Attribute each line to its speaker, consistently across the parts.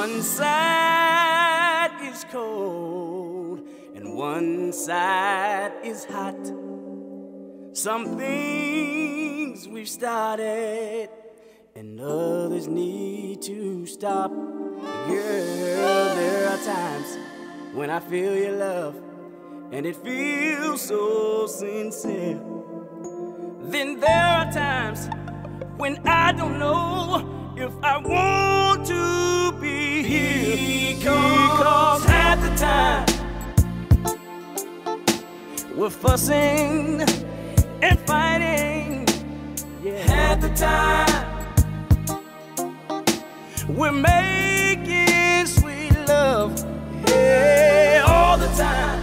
Speaker 1: One side is cold and one side is hot. Some things we've started and others need to stop. Girl, there are times when I feel your love and it feels so sincere. Then there are times when I don't know if I want to be here. Because half the time we're fussing and fighting. Yeah, half the time we're making sweet love. Yeah, all the time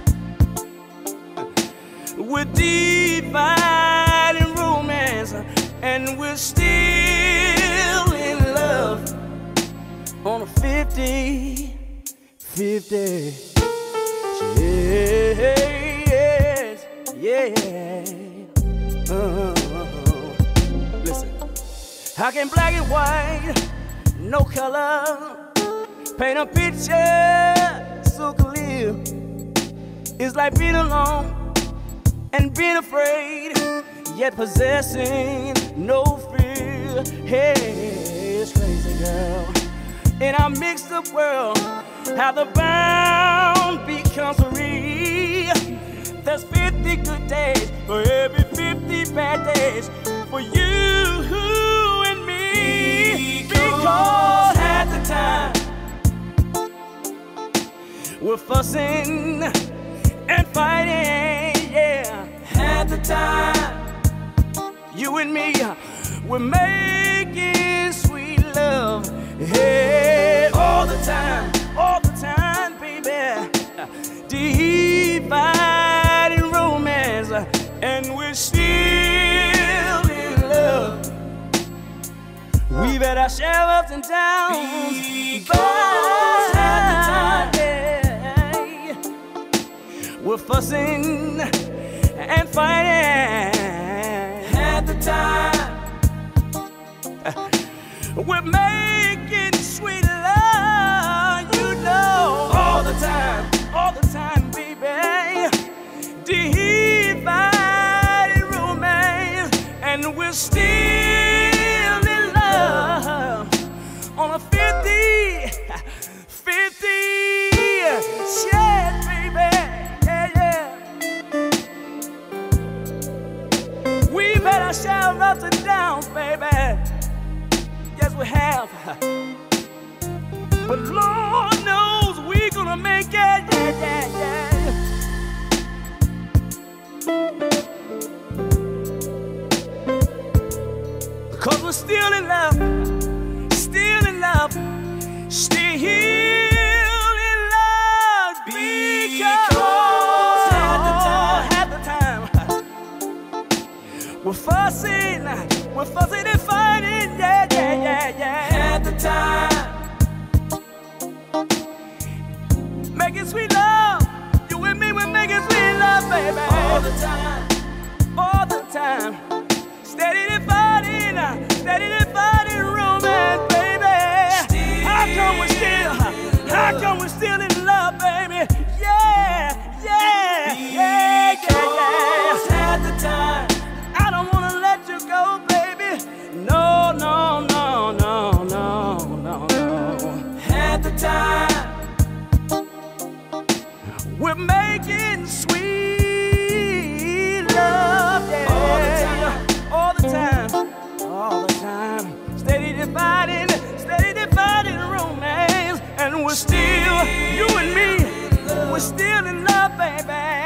Speaker 1: we're dividing romance, and we're still in love on a 50-50. Yes, yeah. Listen, how can black and white, no color, paint a picture so clear? It's like being alone and being afraid, yet possessing no fear. Hey, it's crazy, girl. In our mixed up world, how the bound becomes free. There's 50 good days for every 50 bad days for you and me. Because half the time we're fussing and fighting, yeah. Half the time you and me, we're making sweet love. Hey, all the time, baby. Dividing romance, and we're still in love. We've had our share of ups and downs, because half the time we're fussing and fighting. Half the time we're making sweet love, you know. All the time, baby. Divided romance, and we're still in love on a 50-50 share, baby. Yeah. We've had our share of ups and downs, baby. Yes, we have. But Lord knows we're gonna make it, yeah. Because we're still in love, still in love, still in love. Because half the time we're fussing and fighting, yeah. Half the time making sweet love, you and me, we're making sweet love, baby. All the time, steady dividing romance, baby. How come we're still in love, baby? Yeah. Half the time, I don't wanna let you go, baby. No. Half the time we're making sweet love, yeah. All the time. Steady dividing romance, and we're still, you and me, we're still in love, baby.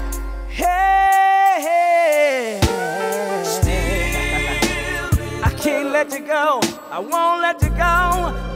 Speaker 1: Hey. Still, I can't let you go. I won't let you go.